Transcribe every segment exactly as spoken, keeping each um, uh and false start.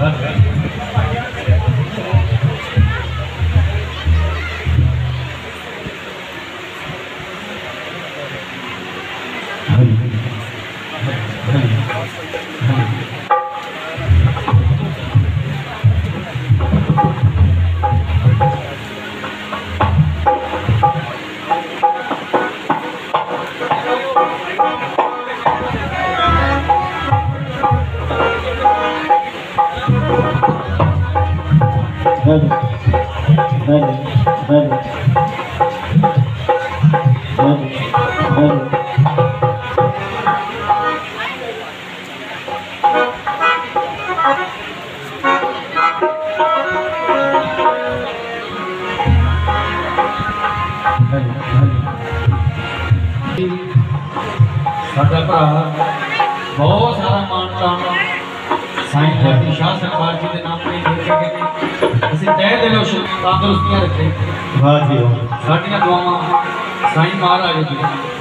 साडा भरा बहुत सारा मान तान साईं जगती शाह सरकार जी के नाम पे देखे गए असि तय दिलों तंदुरुस्तियां रखे। वाह जी वाह। साडियां दुआवां Sai Maharaj ji.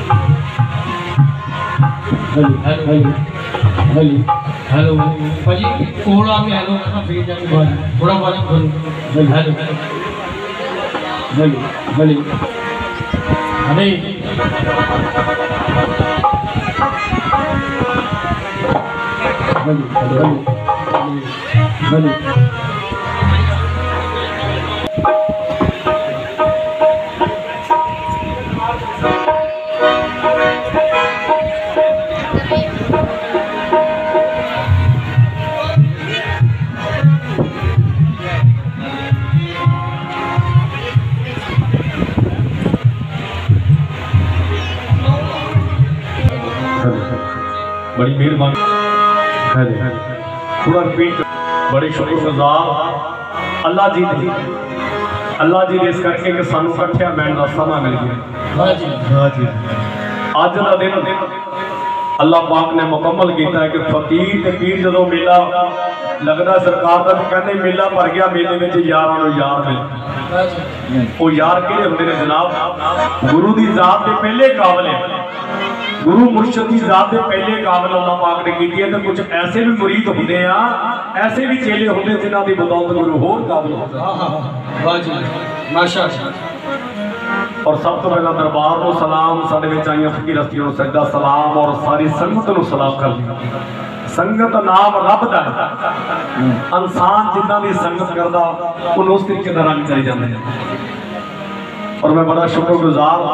Hello hello hello भाजी कोल आ के हेलो करना फिर जाके बाज थोड़ा बाज बोलो। हेलो हेलो हेलो अरे हेलो हेलो हेलो बड़ी मेहरबानी पूरा रिपीट। बड़े शुक्रगुजार अल्लाह जी दे अल्लाह जी ने इस करके कि सानू इकट्ठे बैठने का समा मिल गया। अज का दिन अल्लाह पाक ने मुकम्मल किया है कि फकीर ते पीर जदों मेला लगता सरकार का भी कहते मेला भर गया। मेले में यारां नूं यार मिल वो यार किहड़े हुंदे ने जनाब? गुरु की जात के पहले काबल है, गुरु मुर्शद की जात के पहले काबल अल्लाह पाक ने की है। तो कुछ ऐसे भी मुरीद होंगे आ, ऐसे भी चेले होंगे जिन्हों की बदौलत गुरु होर काबल होता। और सब तो पहला दरबार को सलाम, साडे विच आईयां फकीर हस्तियों सजदा सलाम और सारी संगत को सलाम कर दिया। संगत नाम रब दा इंसान जिन्हां दी संगत करदा उन्हें उस तरीके का रंग चली जाते हैं। और मैं बड़ा शुक्रगुजार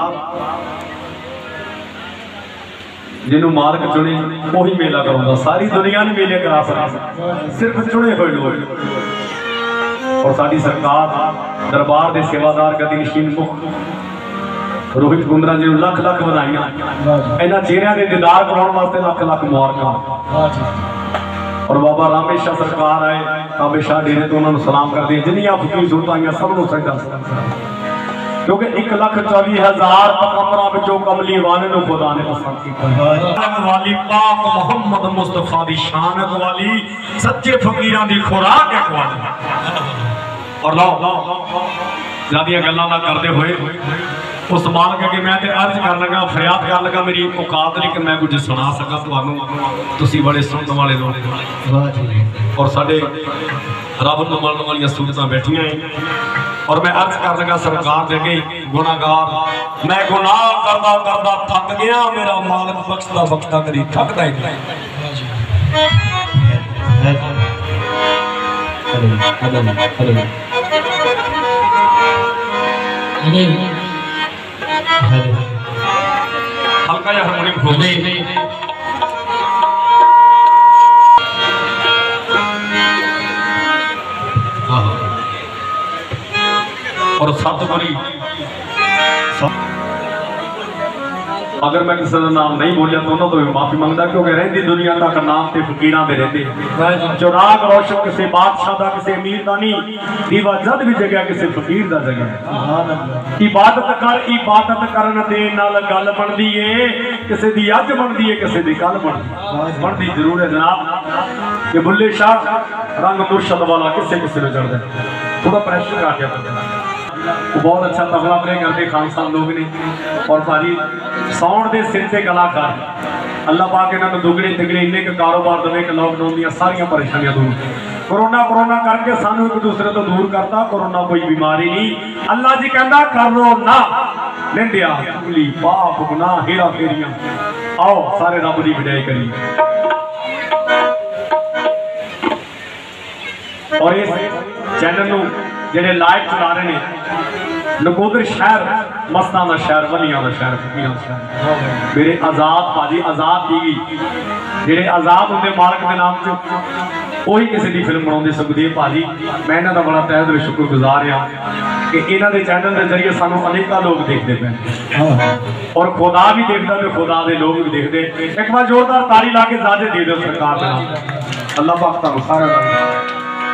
जिन्हों मालिक चुने वही मेला कराऊंगा। सारी दुनिया नहीं मेले करा सकता, सिर्फ चुने हुए लोग। और साड़ी सरकार दरबार के सेवादार गति नशीन मुख रोहित कुंदरा जी लख लख बधाइयां। इन्होंने चेहरिया के दीदार कराने वास्ते लख लख मुबारक। और बाबा रामेशाह सरकार आए काबे शाह डेरे तो उन्होंने सलाम करते हैं। जिन्नियां फकीर सूरत आईयां सब नूं सजदा क्योंकि एक लख चौबी हजार पकमरा विचों कमली वाले नूं खुदा ने पसंद कीता। वाली पाक मुहम्मद मुस्तफा दी शान वाली सच्चे फकीरां दी खुराक है वाली। और लो ज्यादा गल्लां ना करते हुए उस माल के मैं ते अर्ज कर लगा, फरियाद कर लगा, मेरी औकात नहीं कि मैं कुछ सुना सका तुहानूं। तुसीं बड़े सुनने वाले लोग और साडे रब नूं मनण वालियां सूरतां बैठियां हैं। और मैं अर्ज कर लगा सरकार दे अगे गुनाहगार मैं गुनाह करदा करदा थक गया, मेरा मालिक बख्शदा बख्शदा करी थकदा ही नहीं। हल्का या हारमोनियम खोल और सत बड़ी अगर मैं किसी का नाम नहीं बोलिया तो उन्होंने तो भी माफी मंगता क्योंकि रही दुनिया तक नाम से फकीरां दे रहते। चुराग रोशन किसी बादशाह का किसी अमीर का नहीं, दीवा जद भी जगह किसी फकीर का जगह। इबादत कर इबादत करन दे नाल गल बनदी है, किसी दी अज बनदी है किसी दी कल बनदी बनदी जरूर है जनाब। ये बुल्ले शाह रंग मुर्शद वाला किसे किसे में चढ़ता है, थोड़ा प्रेशर आ गया। वो बहुत अच्छा तबला प्ले करते खान साहब लोग ने और सारी साउंड के सिर से कलाकार अल्लाह पाक इन्होंने दुगने तिगने इन्ने के कारोबार देवे कि लॉकडाउन दी सारियां परेशानियां दूर। कोरोना कोरोना करके सानू एक दूसरे तो दूर करता। कोरोना कोई बीमारी नहीं। अल्लाह जी कहता करो ना निंदिया चुगली पाप गुनाह हेरा फेरियां आओ सारे रब की बजाई करिए। और इस चैनल नू जेडे लाइव चला रहे हैं नकोदर शहर मस्तां दा शहर वलियां दा शहर फकीरां दा शहर मेरे आजाद भाजी आजाद टीवी जेडे आजाद होंदे मालक के नाम च वही किसी की फिल्म बनाते सुखदेव भाजी मैं इन्हां दा बड़ा तहे दिल शुक्रगुजार हाँ कि इन्हां दे चैनल के जरिए सानू अनेकों लोग देखते पे और खुदा भी देखता तो खुदा के लोग भी देखते। एक बार जोरदार ताली ला के इजाजत दे दो सरकार दे नाम। अल्लाह पाक तुहानू सारिआं दा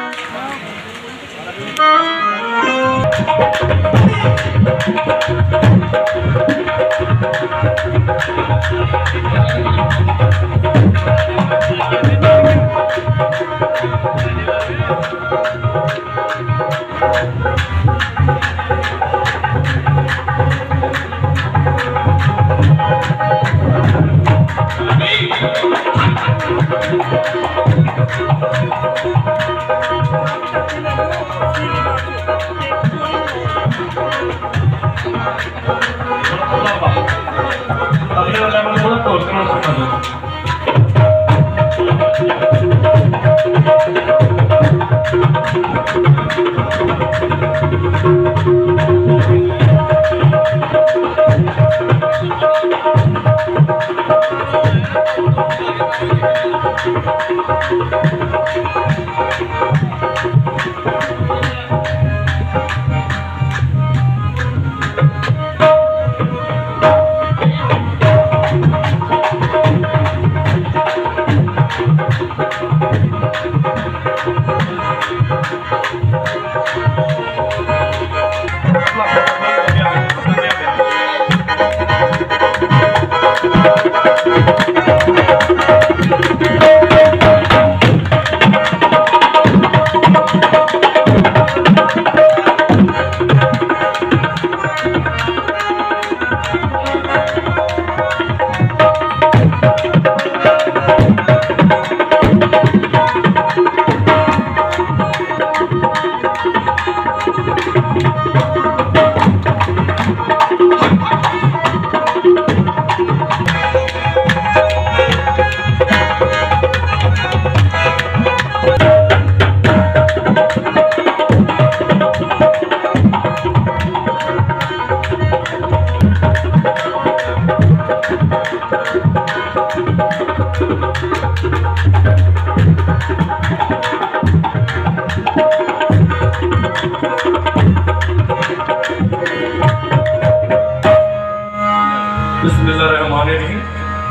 बिस्मिल्लाहिर्रहमानिर्रहीम।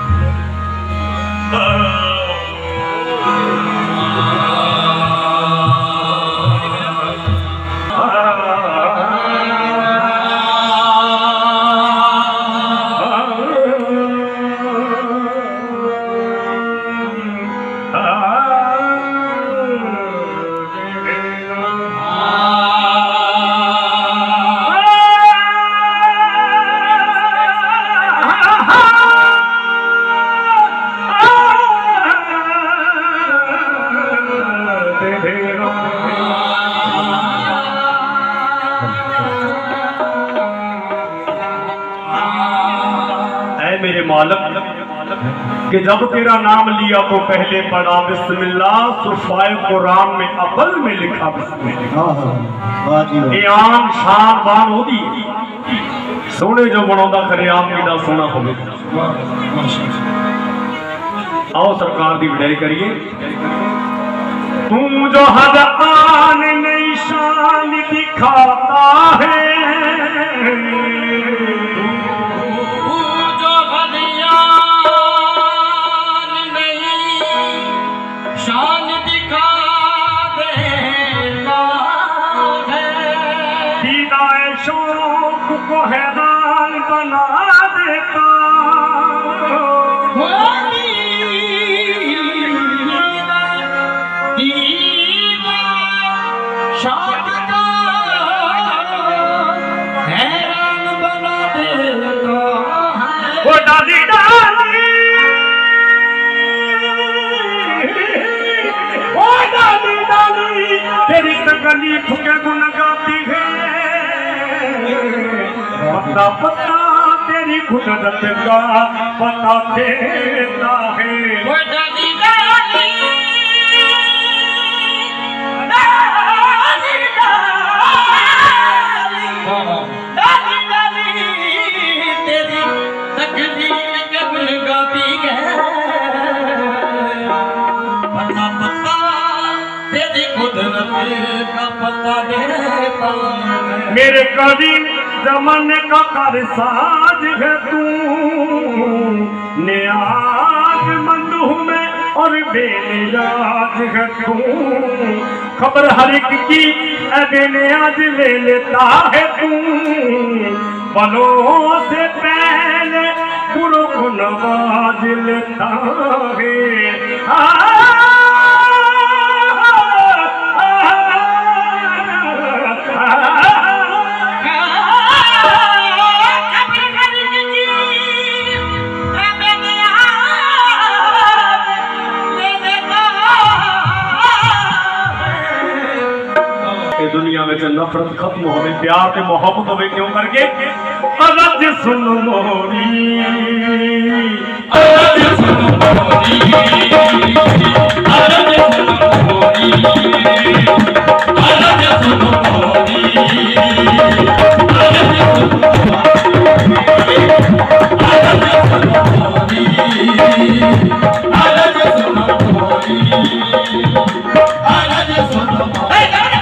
मेरे मालिक कि जब तेरा नाम लिया तो पहले पढ़ा बिस्मिल्लाह, सुफ़ाए कुरान में अव्वल में लिखा बिस्मिल्लाह। आम शान बान होती सोने जो बनाता खरे आप किदा सोना हो। आओ सरकार की विदाई करिए। तू जो हद आन नई शान दिखाता है, को हैरान बना देता हैरान बना देता वो डाली डाली कली ठुके गुन गाती है पता पता तेरी कुदरत का पता देता है मेरे करीम जमाने का कारसाज है तू नियाज मंद हूँ मैं और बेनियाज है तू खबर हर एक की बेनियाज ले लेता है तू पलों से पहले बुरों को नवाज लेता है दुनिया में नफरत खत्म हो प्यार ते मोहब्बत हो क्यों करके अरज सुन मोरी अरज सुन मोरी अरज सुन मोरी अरज सुन मोरी अरज सुन मोरी अरज सुन मोरी अरज सुन मोरी अरज सुन मोरी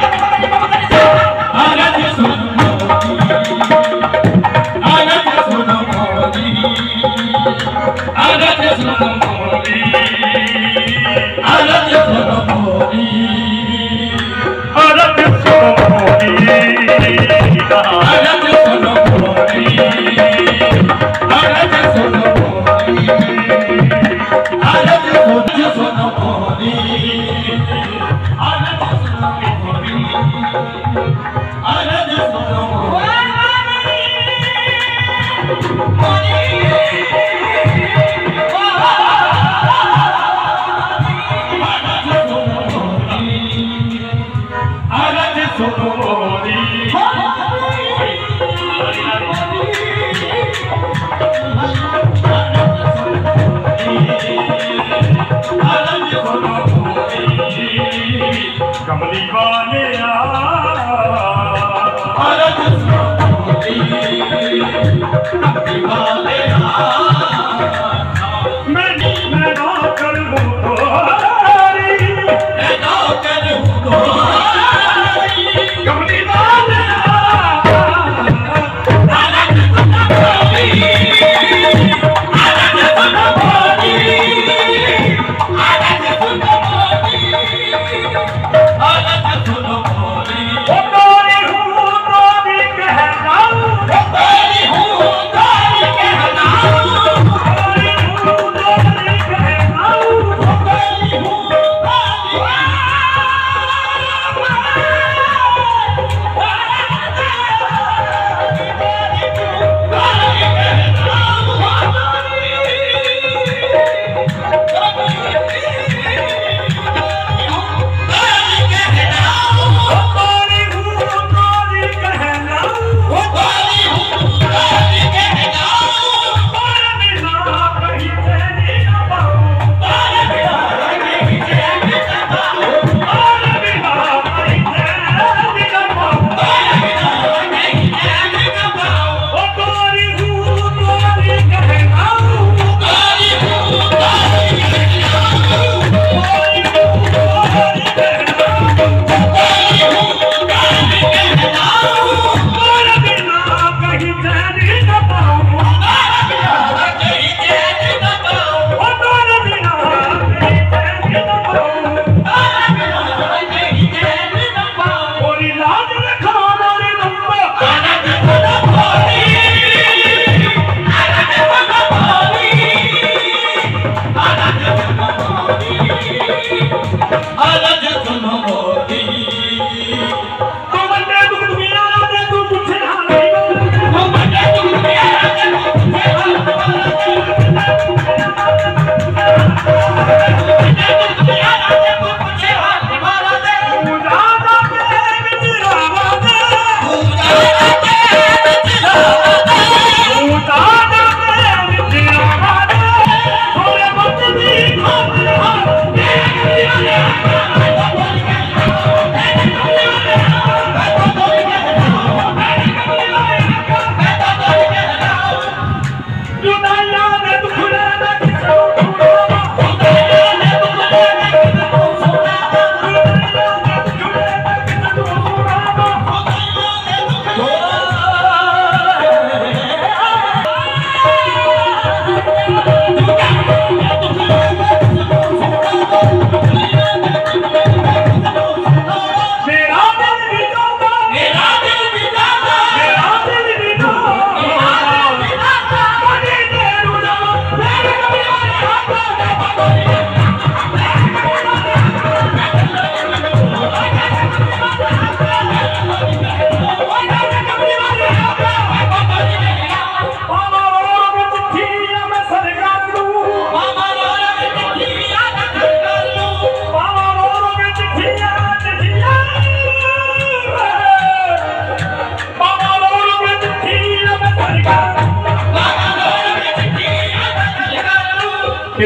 कमली वाले कमली वाले मैं मैं ना करूँ मैं ना करूँ कमली वाले I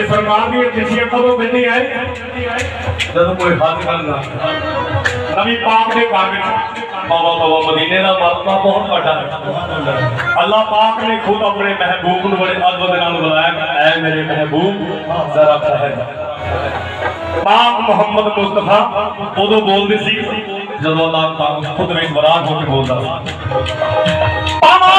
सरकार दी एजेंसियां कदों मिलनी है जब कोई हद करना नबी पाक के घर में बाबा बाबा मदीने का मरतबा बहुत बड़ा है। अल्लाह पाक ने खुद अपने महबूब को बड़े अदब के नाल बुलाया, ऐ मेरे महबूब जरा ठहर। पाक मोहम्मद मुस्तफा उदों बोलते सी जब अल्लाह पाक खुद में बरात होकर बोलता सी।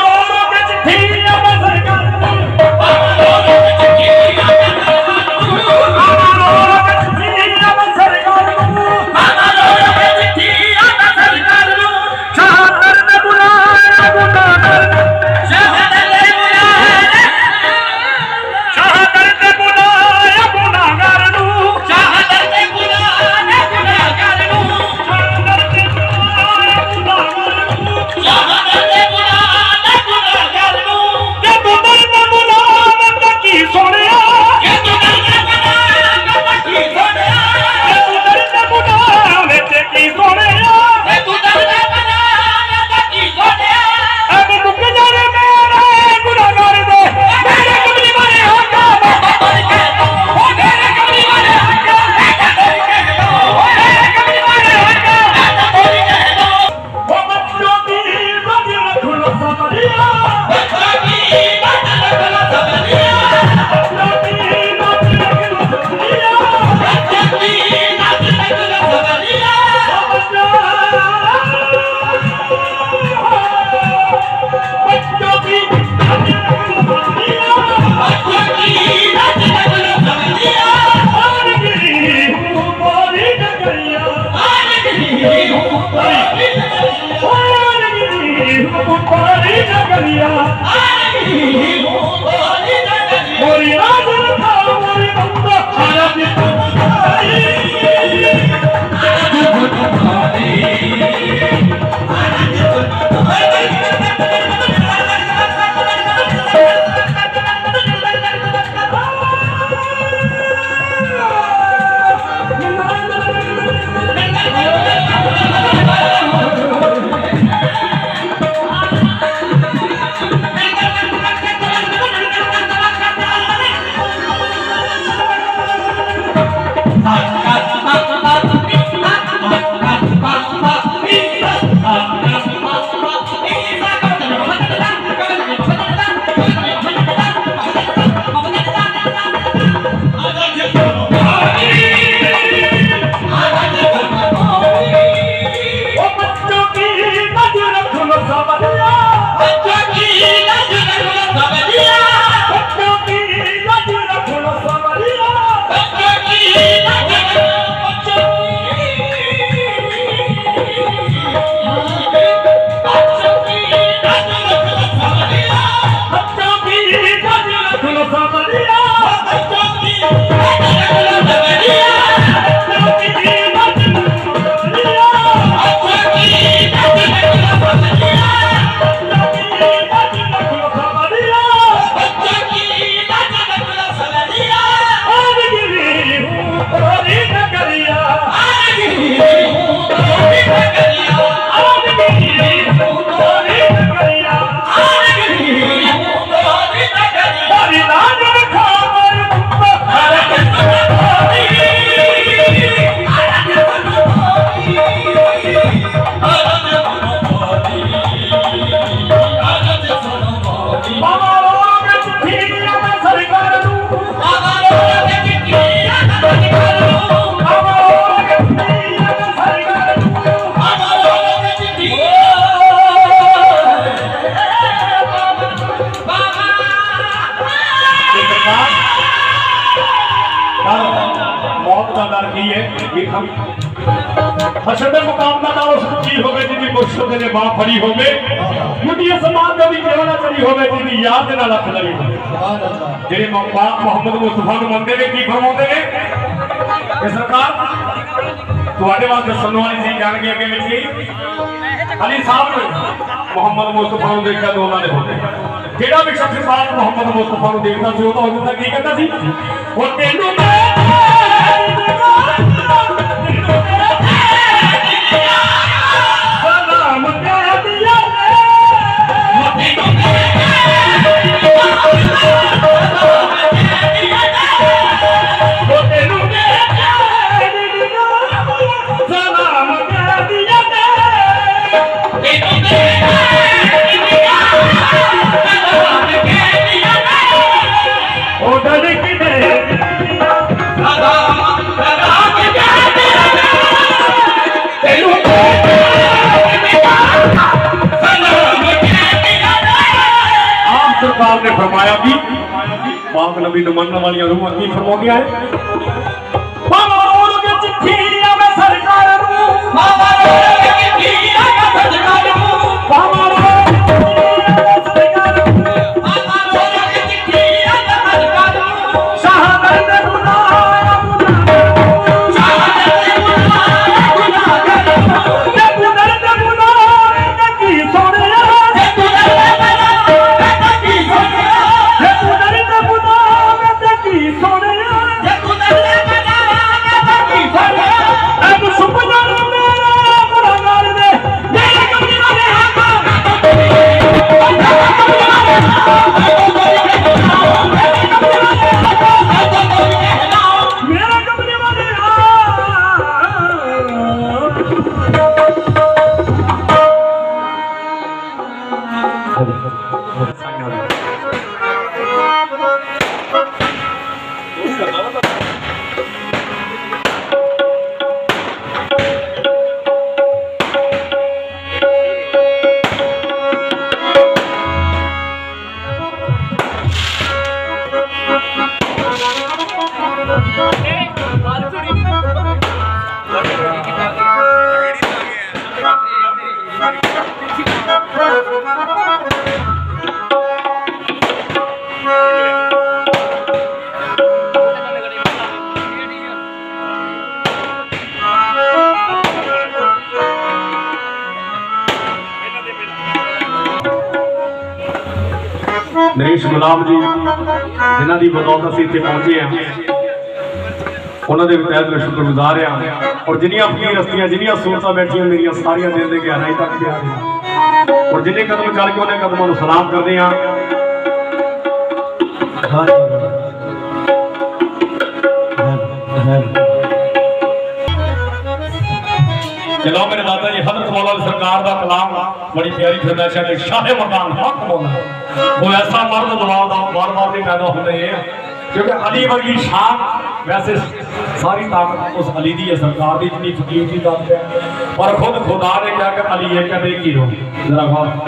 हशर मुकाबला ना उस चीज होवे जिदी मुर्शिद ने बाह फड़ी होवे मुटिया समान दा भी केवला चली होवे जिदी याद दे नाल अख लगी होवे सुभान अल्लाह जेरे पाक मोहम्मद मुस्तफा नु मंदे ने की फरमाउंदे ने ए सरकार ਤੁਹਾਡੇ ਵਾਸਤੇ ਸੁਣਨ ਵਾਲੀ ਸੀ ਜਾਣ ਕੇ ਅੱਗੇ ਵਿੱਚ ਅਲੀ ਸਾਹਿਬ ਨੇ ਮੁਹੰਮਦ ਮੁਸਤਫਾ ਨੂੰ ਦੇਖਿਆ ਤਾਂ ਉਹਨਾਂ ਨੇ ਬੋਲੇ ਜਿਹੜਾ ਵੀ ਸ਼ਖਸ ਪਾਕ ਮੁਹੰਮਦ ਮੁਸਤਫਾ ਨੂੰ ਦੇਖਦਾ ਸੀ ਉਹ ਤਾਂ ਉਹਦਾ ਕੀ ਕਹਿੰਦਾ ਸੀ ਉਹ ਤੈਨੂੰ Hey! पाक नबी नु मनन वाली रूहां की फरमाउंदियां है नरेश गुलाम जी जिन्हों की बदौलत असीं इत्थे पहुंचे हैं उन्होंने भी तहत मैं शुक्रगुजार हाँ और जिन्नियां फकीर हस्तियां जिन्नियां सूरतां बैठियां मेरिया सारियां दिल के गहराई तक प्यार हैं और जिन्हें कदम करके उन्हें कदमों को सलाम करते हैं। चलो मेरे दादा जी हजरत मौला सरकार का कलाम बड़ी प्यारी फरमाइश है शाह मकान हक मौला वो ऐसा मर्द दबाव बार बार नहीं पैदा होते हैं क्योंकि अली वर्गी शान वैसे सारी ताकत उस अली दी है सरकार की इतनी फकीर की बात है और खुद खुदा ने क्या कर अली है क्या की रो जरा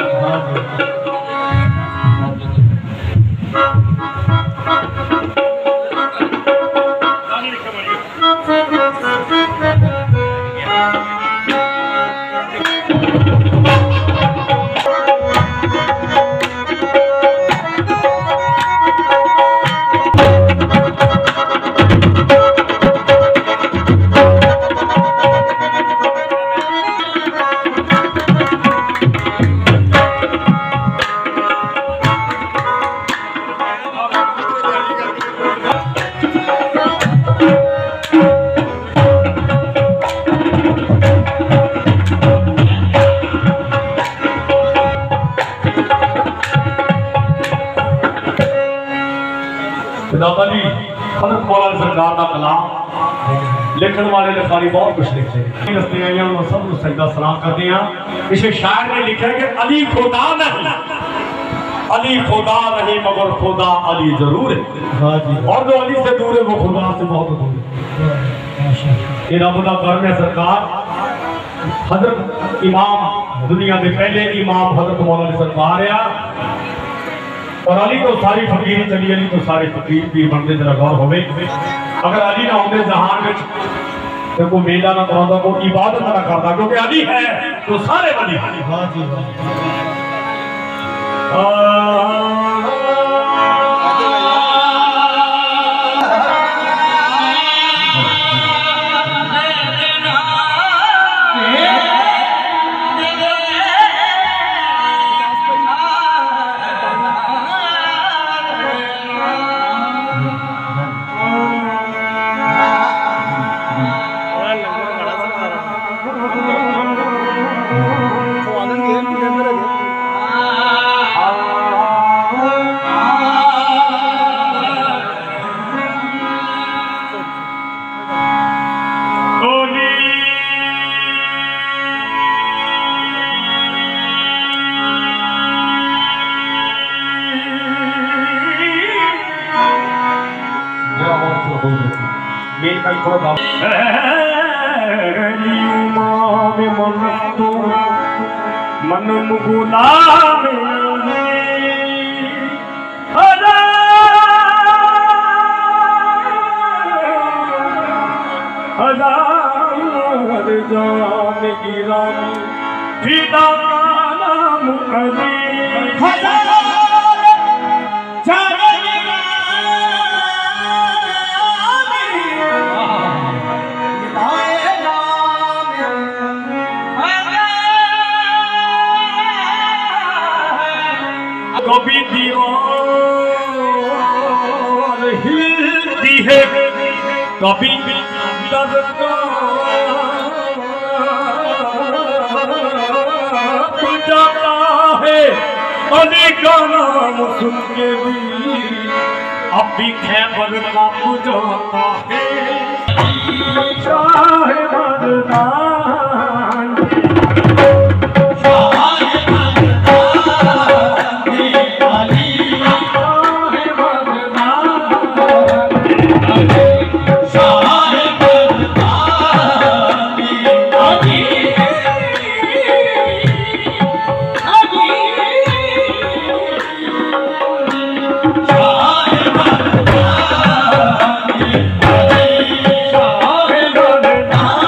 दादा जी हजरत मौला सरकार का कलाम लिखण वाले ने सारी बहुत कुछ लिखे रस्ते आई उन्होंने सब सजदा सलाम करते हैं। इस शायर ने लिखा कि अली खुदा नहीं अली खुदा नहीं मगर खुदा अली जरूर है और जो अली से दूर है वो खुदा से बहुत दूर है। ये रब दा कर्म है सरकार हजरत इमाम दुनिया के पहले इमाम हजरत मौला सरकार है और अली तो सारी फकीरी चली अली तो सारे फकीर पीर बनते जरा गौर होवे अगर अली ना होंगे जहान में तो कोई मेला ना कराता कोई इबादत ना करता क्योंकि अली है तो सारे वली हैं। हां जी मन मुगुला जान गिरामी फिदा का नाम अली हजार जान कभी दीवार हिलती है कभी दर्द जाता है अली का नाम सुन के भी अब भी खैबर का बुझाता है शाह मर्दान शाह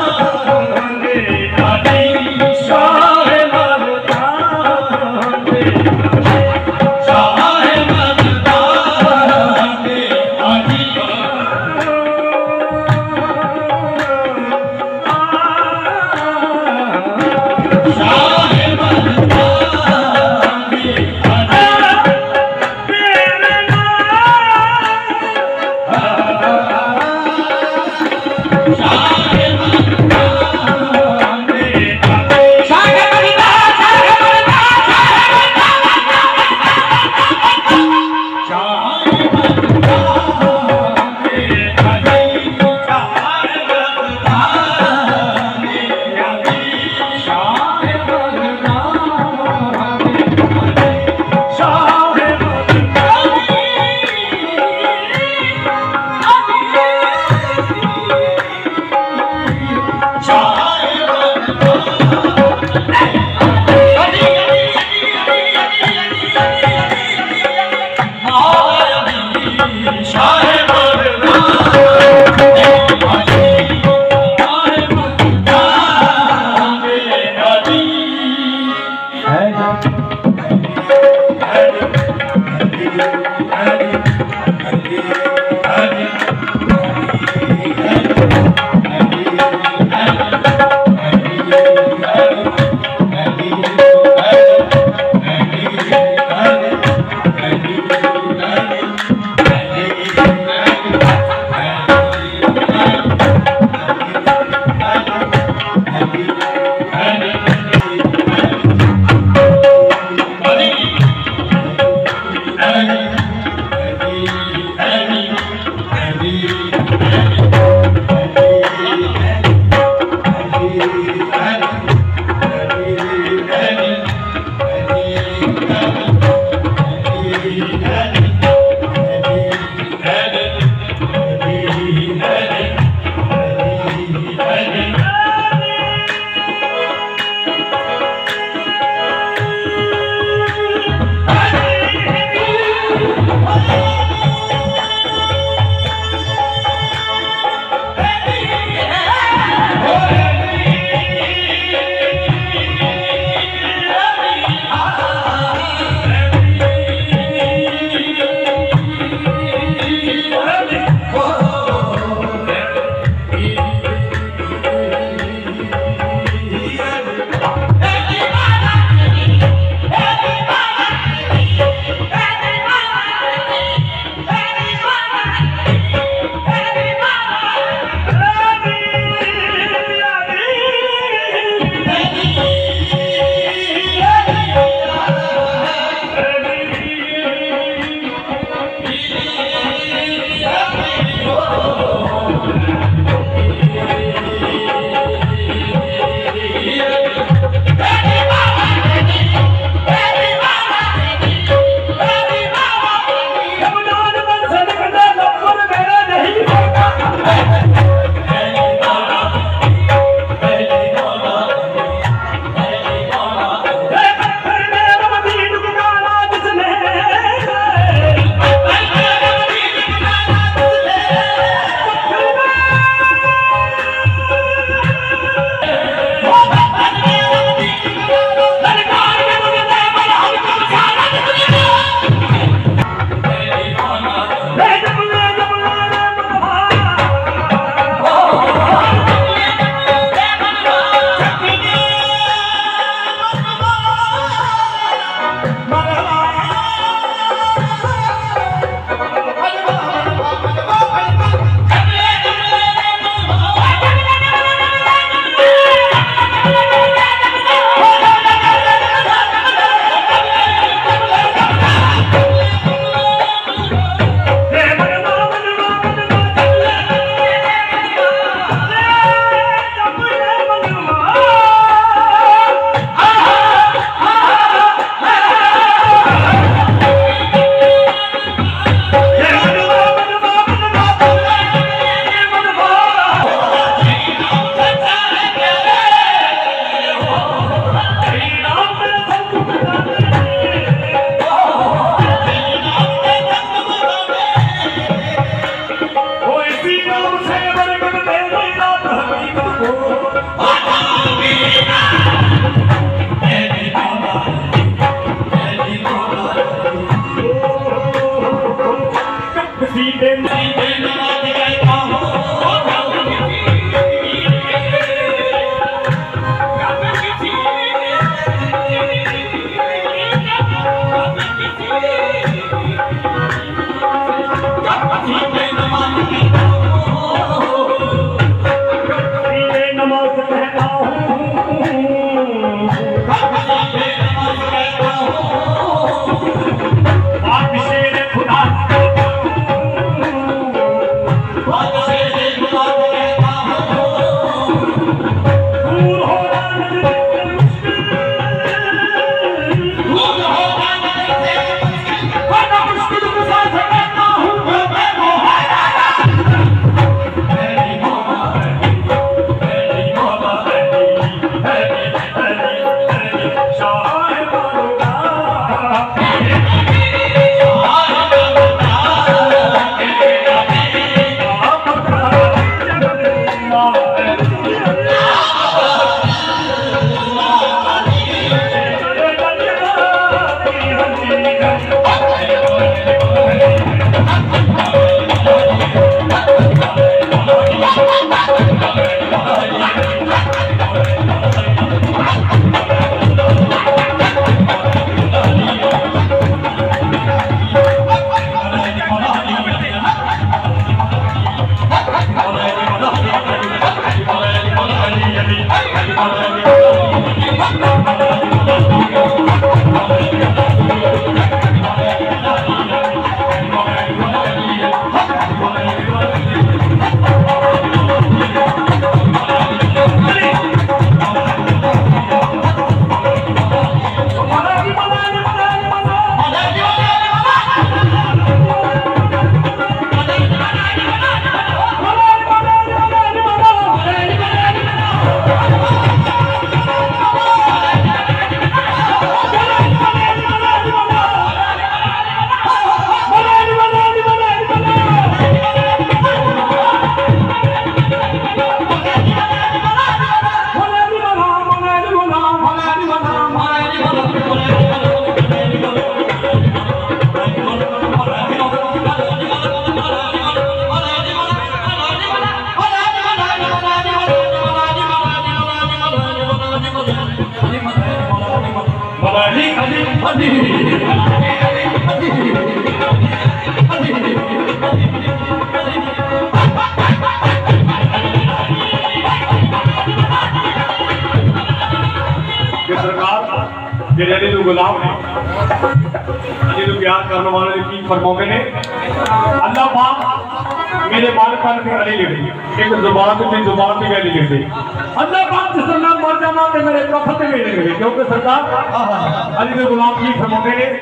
ਜਿਹੜੇ ਨੂੰ ਗੁਲਾਮ ਨੇ ਅਲੀ ਨੂੰ ਪਿਆਰ ਕਰਨ ਵਾਲੇ ਕੀ ਫਰਮਾਉਂਦੇ ਨੇ ਅੱਲਾਹ ਪਾਕ ਮੇਰੇ ਮਨ ਕੰਨ ਤੇ ਅਲੀ ਲਿਖਦੇ ਇੱਕ ਜ਼ੁਬਾਨ ਤੇ ਜ਼ੁਬਾਨ ਤੇ ਅਲੀ ਲਿਖਦੇ ਅੱਲਾਹ ਪਾਕ ਜਿਸ ਨਾਲ ਮਰ ਜਾਵਾਂ ਤੇ ਮੇਰੇ ਕਫਨ ਤੇ ਵੀ ਲਿਖਦੇ ਕਿਉਂਕਿ ਸਰਕਾਰ ਅਲੀ ਦੇ ਗੁਲਾਮ ਕੀ ਫਰਮਾਉਂਦੇ ਨੇ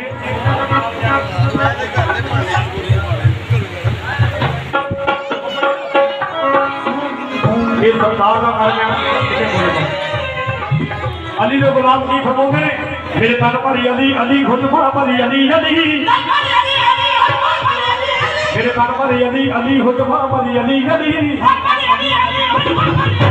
ਇਹ ਸਰਕਾਰ ਦਾ ਕਾਰਨ अली ने गुलाम की फरमाते मेरे तन भरी अली अली खुद भरी अली अली मेरे तन भरी अली अली खुद भरी अली अली